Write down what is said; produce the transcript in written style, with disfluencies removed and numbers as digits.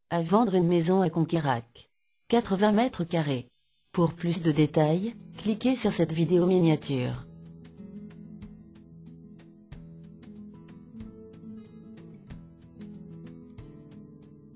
À vendre une maison à Conqueyrac. 80 mètres carrés. Pour plus de détails, cliquez sur cette vidéo miniature.